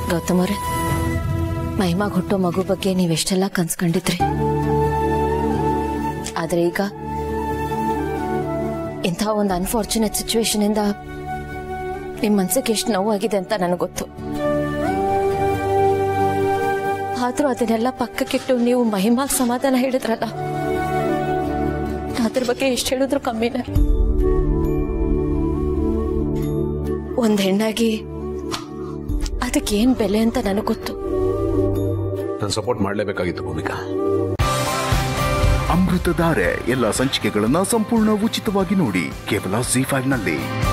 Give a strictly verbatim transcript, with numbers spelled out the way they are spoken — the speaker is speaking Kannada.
ಗೌತಮ್ ಅವರೇ, ಮಹಿಮಾಗ್ ಹುಟ್ಟೋ ಮಗು ಬಗ್ಗೆ ನೀವೆಷ್ಟೆಲ್ಲ ಕನ್ಸ್ಕೊಂಡಿದ್ರಿ. ಆದ್ರೆ ಈಗ ಇಂಥ ಒಂದು ಅನ್ಫಾರ್ಚುನೇಟ್ ಸಿಚುವೇಶನ್ ಇಂದ ನಿಮ್ ಮನ್ಸಿಗೆ ಎಷ್ಟು ನೋವಾಗಿದೆ ಅಂತ ನನಗೆ ಗೊತ್ತು. ಆದ್ರೂ ಅದನ್ನೆಲ್ಲ ಪಕ್ಕಕ್ಕಿಟ್ಟು ನೀವು ಮಹಿಮಾಗ್ ಸಮಾಧಾನ ಹೇಳಿದ್ರಲ್ಲ, ಅದ್ರ ಬಗ್ಗೆ ಎಷ್ಟು ಹೇಳಿದ್ರು ಕಮ್ಮಿನೇ. ಒಂದ್ ಹೆಣ್ಣಾಗಿ ಅದಕ್ಕೇನ್ ಬೆಲೆ ಅಂತ ನನಗೆ ಗೊತ್ತು. ನಾನು ಸಪೋರ್ಟ್ ಮಾಡಲೇಬೇಕಾಗಿತ್ತು ಭೂಮಿಕಾ. ಅಮೃತಧಾರೆ ಎಲ್ಲ ಸಂಚಿಕೆಗಳನ್ನ ಸಂಪೂರ್ಣ ಉಚಿತವಾಗಿ ನೋಡಿ ಕೇವಲ ಜೀ ಫೈವ್ ನಲ್ಲಿ.